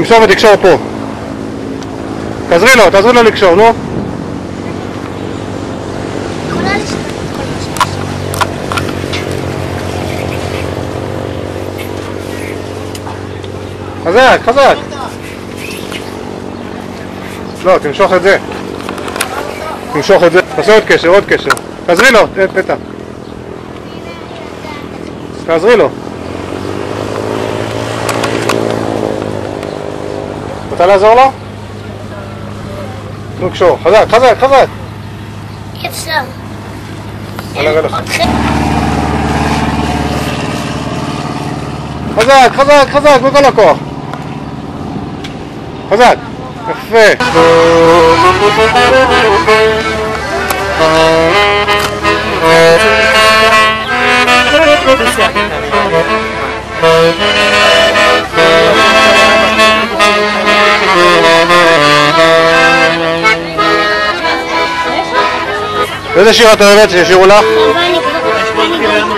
תמשוך ותקשור פה. תעזרי לו לקשור, נו. חזק, חזק. לא, תמשוך את זה. תמשוך את זה. תעשה עוד קשר, עוד קשר. תעזרי לו, פתע. תעזרי לו. רוצה לעזור לו? נו, קשור. חזק, חזק, חזק. אי אפשר. חזק, חזק, חזק, בכל הכוח. חזק. יפה. איזה שיר את אוהבת שישירו לך?